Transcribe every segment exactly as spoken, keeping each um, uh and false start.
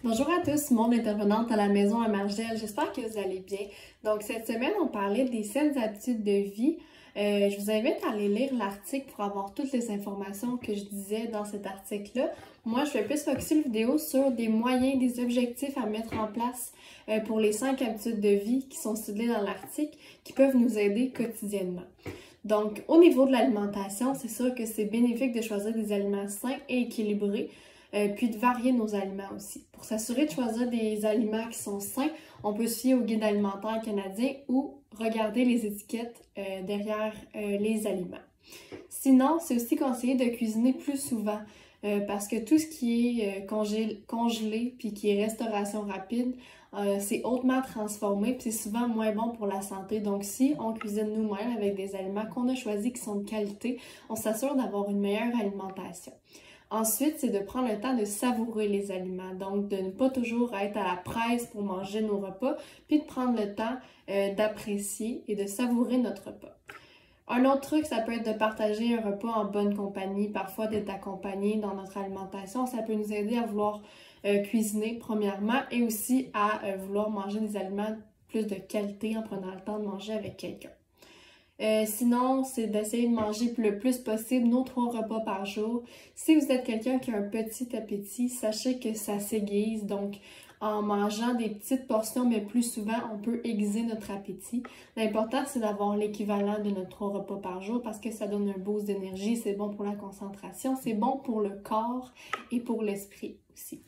Bonjour à tous, mon intervenante à la maison à Margelle, j'espère que vous allez bien. Donc cette semaine, on parlait des saines habitudes de vie. Euh, je vous invite à aller lire l'article pour avoir toutes les informations que je disais dans cet article-là. Moi, je vais plus focuser une vidéo sur des moyens, des objectifs à mettre en place euh, pour les cinq habitudes de vie qui sont ciblées dans l'article, qui peuvent nous aider quotidiennement. Donc, au niveau de l'alimentation, c'est sûr que c'est bénéfique de choisir des aliments sains et équilibrés. Euh, puis de varier nos aliments aussi. Pour s'assurer de choisir des aliments qui sont sains, on peut se fier au guide alimentaire canadien ou regarder les étiquettes euh, derrière euh, les aliments. Sinon, c'est aussi conseillé de cuisiner plus souvent euh, parce que tout ce qui est euh, congé congelé puis qui est restauration rapide, euh, c'est hautement transformé puis c'est souvent moins bon pour la santé. Donc si on cuisine nous-mêmes avec des aliments qu'on a choisis qui sont de qualité, on s'assure d'avoir une meilleure alimentation. Ensuite, c'est de prendre le temps de savourer les aliments, donc de ne pas toujours être à la presse pour manger nos repas, puis de prendre le temps euh, d'apprécier et de savourer notre repas. Un autre truc, ça peut être de partager un repas en bonne compagnie, parfois d'être accompagné dans notre alimentation. Ça peut nous aider à vouloir euh, cuisiner premièrement et aussi à euh, vouloir manger des aliments plus de qualité en prenant le temps de manger avec quelqu'un. Euh, sinon, c'est d'essayer de manger le plus possible nos trois repas par jour. Si vous êtes quelqu'un qui a un petit appétit, sachez que ça s'aiguise. Donc, en mangeant des petites portions, mais plus souvent, on peut aiguiser notre appétit. L'important, c'est d'avoir l'équivalent de notre trois repas par jour parce que ça donne un boost d'énergie, c'est bon pour la concentration, c'est bon pour le corps et pour l'esprit aussi.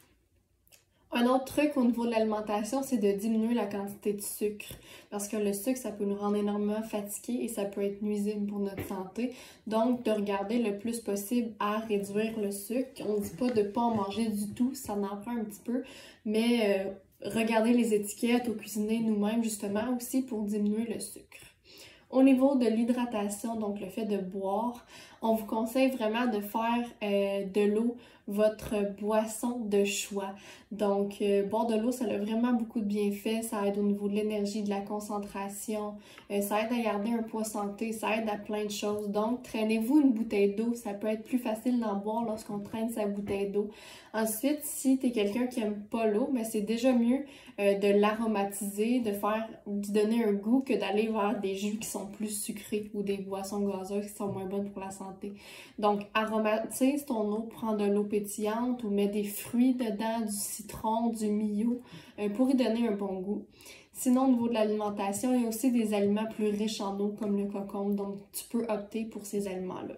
Un autre truc au niveau de l'alimentation, c'est de diminuer la quantité de sucre parce que le sucre, ça peut nous rendre énormément fatigués et ça peut être nuisible pour notre santé. Donc, de regarder le plus possible à réduire le sucre. On ne dit pas de ne pas en manger du tout, ça en prend un petit peu, mais euh, regarder les étiquettes ou cuisiner nous-mêmes justement aussi pour diminuer le sucre. Au niveau de l'hydratation, donc le fait de boire, on vous conseille vraiment de faire euh, de l'eau votre boisson de choix. Donc, euh, boire de l'eau, ça a vraiment beaucoup de bienfaits. Ça aide au niveau de l'énergie, de la concentration. Euh, ça aide à garder un poids santé. Ça aide à plein de choses. Donc, traînez-vous une bouteille d'eau. Ça peut être plus facile d'en boire lorsqu'on traîne sa bouteille d'eau. Ensuite, si tu es quelqu'un qui aime pas l'eau, mais c'est déjà mieux euh, de l'aromatiser, de faire, de donner un goût que d'aller vers des jus qui sont plus sucrés ou des boissons gazeuses qui sont moins bonnes pour la santé. Donc, aromatise ton eau, prends de l'eau pétillante ou mets des fruits dedans, du citron, du millau, euh, pour y donner un bon goût. Sinon, au niveau de l'alimentation, il y a aussi des aliments plus riches en eau comme le concombre, donc tu peux opter pour ces aliments-là.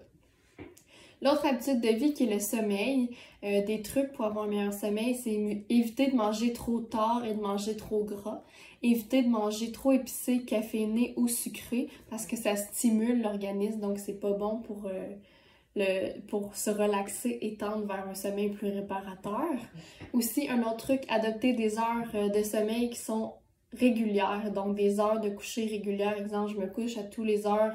L'autre habitude de vie qui est le sommeil, euh, des trucs pour avoir un meilleur sommeil, c'est éviter de manger trop tard et de manger trop gras. Éviter de manger trop épicé, caféiné ou sucré parce que ça stimule l'organisme, donc c'est pas bon pour, euh, le, pour se relaxer et tendre vers un sommeil plus réparateur. Aussi, un autre truc, adopter des heures de sommeil qui sont régulières, donc des heures de coucher régulières. Exemple, je me couche à tous les heures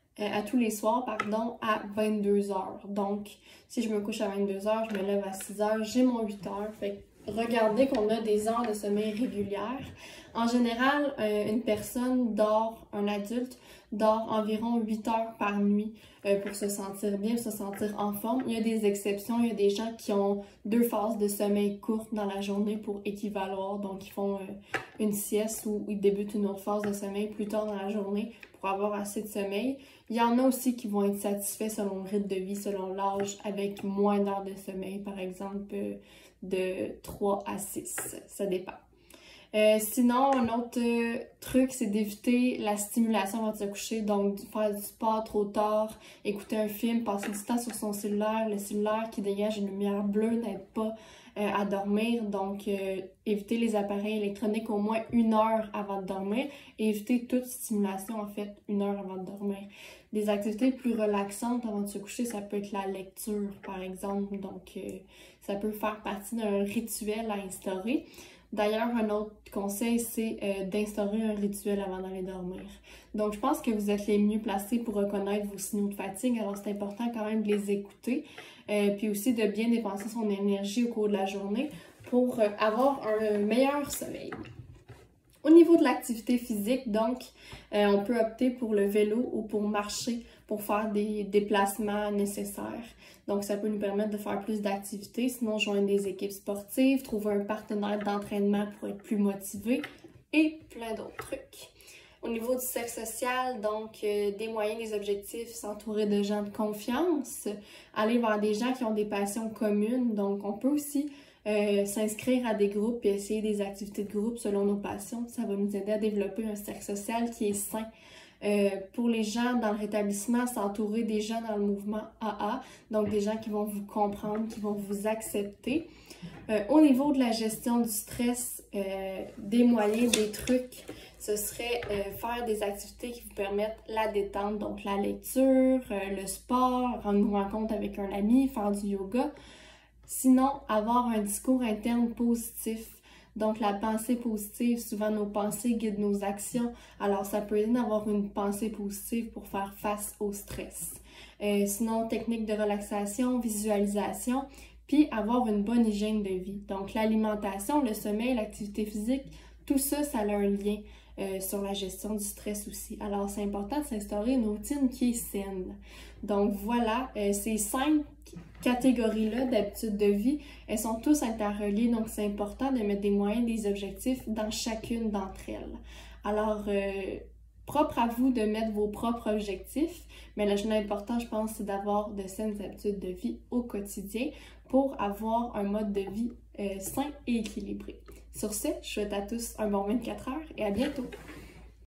à tous les soirs, pardon, à vingt-deux heures. Donc, si je me couche à vingt-deux heures, je me lève à six heures, j'ai mon huit heures. Fait que regardez qu'on a des heures de sommeil régulières. En général, euh, une personne dort, un adulte, dort environ huit heures par nuit euh, pour se sentir bien, se sentir en forme. Il y a des exceptions, il y a des gens qui ont deux phases de sommeil courtes dans la journée pour équivaloir. Donc, ils font euh, une sieste ou ils débutent une autre phase de sommeil plus tard dans la journée pour avoir assez de sommeil. Il y en a aussi qui vont être satisfaits selon le rythme de vie, selon l'âge, avec moins d'heures de sommeil, par exemple de trois à six, ça dépend. Euh, sinon, un autre euh, truc, c'est d'éviter la stimulation avant de se coucher, donc faire du sport trop tard, écouter un film, passer du temps sur son cellulaire. Le cellulaire qui dégage une lumière bleue n'aide pas euh, à dormir, donc euh, éviter les appareils électroniques au moins une heure avant de dormir et éviter toute stimulation en fait une heure avant de dormir. Des activités plus relaxantes avant de se coucher, ça peut être la lecture par exemple, donc euh, ça peut faire partie d'un rituel à instaurer. D'ailleurs, un autre conseil, c'est euh, d'instaurer un rituel avant d'aller dormir. Donc, je pense que vous êtes les mieux placés pour reconnaître vos signaux de fatigue, alors c'est important quand même de les écouter, euh, puis aussi de bien dépenser son énergie au cours de la journée pour euh, avoir un meilleur sommeil. Au niveau de l'activité physique, donc, euh, on peut opter pour le vélo ou pour marcher pour faire des déplacements nécessaires. Donc, ça peut nous permettre de faire plus d'activités, sinon joindre des équipes sportives, trouver un partenaire d'entraînement pour être plus motivé et plein d'autres trucs. Au niveau du cercle social, donc euh, des moyens, des objectifs, s'entourer de gens de confiance, aller vers des gens qui ont des passions communes. Donc, on peut aussi euh, s'inscrire à des groupes et essayer des activités de groupe selon nos passions. Ça va nous aider à développer un cercle social qui est sain. Euh, pour les gens dans le rétablissement, s'entourer des gens dans le mouvement A A, donc des gens qui vont vous comprendre, qui vont vous accepter. Euh, au niveau de la gestion du stress, euh, des moyens, des trucs, ce serait euh, faire des activités qui vous permettent la détente, donc la lecture, euh, le sport, rendre une rencontre avec un ami, faire du yoga. Sinon, avoir un discours interne positif. Donc, la pensée positive, souvent nos pensées guident nos actions. Alors, ça peut aider d'avoir une pensée positive pour faire face au stress. Euh, sinon, technique de relaxation, visualisation, puis avoir une bonne hygiène de vie. Donc, l'alimentation, le sommeil, l'activité physique, tout ça, ça a un lien euh, sur la gestion du stress aussi. Alors, c'est important de s'instaurer une routine qui est saine. Donc, voilà, euh, ces cinq catégories-là d'habitudes de vie, elles sont tous interreliées, donc c'est important de mettre des moyens, des objectifs dans chacune d'entre elles. Alors, euh, propre à vous de mettre vos propres objectifs, mais le plus important, je pense, c'est d'avoir de saines habitudes de vie au quotidien pour avoir un mode de vie euh, sain et équilibré. Sur ce, je souhaite à tous un bon vingt-quatre heures et à bientôt!